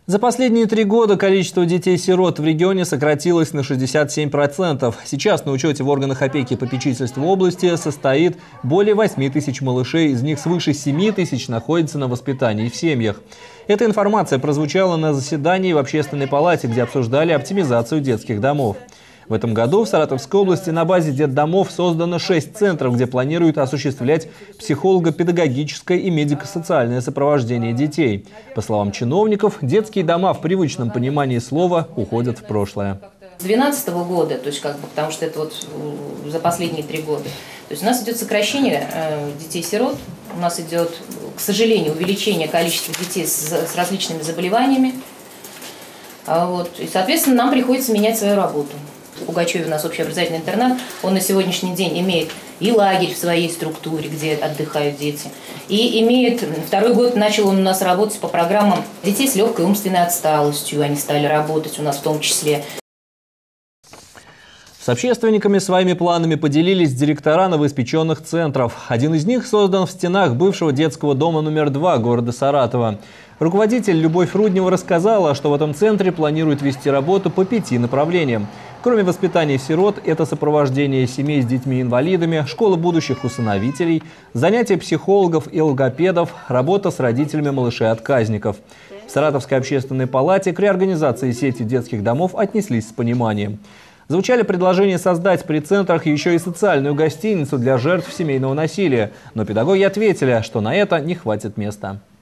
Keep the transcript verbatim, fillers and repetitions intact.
За последние три года количество детей-сирот в регионе сократилось на шестьдесят семь процентов. Сейчас на учете в органах опеки и попечительства области состоит более восьми тысяч малышей, из них свыше семи тысяч находятся на воспитании в семьях. Эта информация прозвучала на заседании в Общественной палате, где обсуждали оптимизацию детских домов. В этом году в Саратовской области на базе детдомов создано шесть центров, где планируют осуществлять психолого-педагогическое и медико-социальное сопровождение детей. По словам чиновников, детские дома в привычном понимании слова уходят в прошлое. С две тысячи двенадцатого года, то есть как бы, потому что это вот за последние три года, то есть у нас идет сокращение э, детей-сирот, у нас идет, к сожалению, увеличение количества детей с, с различными заболеваниями, а вот, и, соответственно, нам приходится менять свою работу. В Пугачеве у нас общеобразовательный интернат, он на сегодняшний день имеет и лагерь в своей структуре, где отдыхают дети, и имеет, второй год начал он у нас работать по программам детей с легкой умственной отсталостью, они стали работать у нас в том числе. С общественниками своими планами поделились директора новоиспеченных центров. Один из них создан в стенах бывшего детского дома номер два города Саратова. Руководитель Любовь Руднева рассказала, что в этом центре планируют вести работу по пяти направлениям. Кроме воспитания сирот, это сопровождение семей с детьми-инвалидами, школа будущих усыновителей, занятия психологов и логопедов, работа с родителями малышей-отказников. В Саратовской общественной палате к реорганизации сети детских домов отнеслись с пониманием. Звучали предложения создать при центрах еще и социальную гостиницу для жертв семейного насилия. Но педагоги ответили, что на это не хватит места.